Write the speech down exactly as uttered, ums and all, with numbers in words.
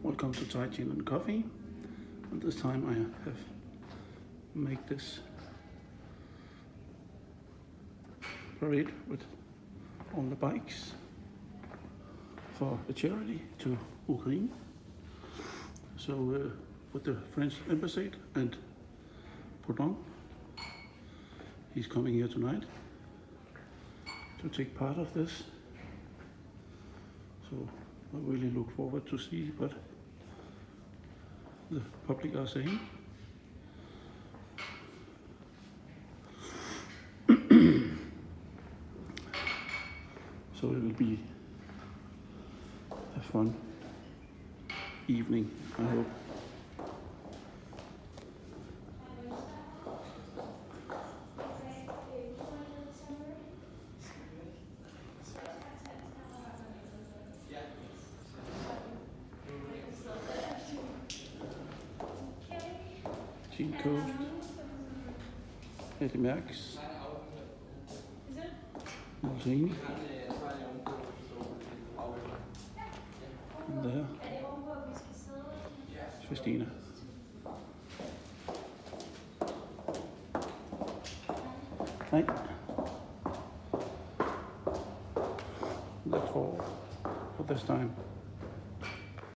Welcome to Thai Gin and Coffee. And this time I have made this parade with all the bikes for the charity to Ukrine. So uh, with the French embassy and Prudhomme, he's coming here tonight to take part of this. So I really look forward to see what the public are saying. So it will be a fun evening, I hope. Gin Coast, Eddie Max, Ukrine, and there, Christina. Hej. That's all for this time.